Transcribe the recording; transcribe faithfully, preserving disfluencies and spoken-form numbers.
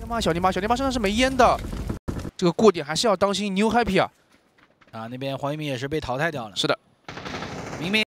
吗？小泥巴，小泥巴身上是没烟的，这个过点还是要当心 New Happy 啊。 啊，那边黄一鸣也是被淘汰掉了。 是的， 明明。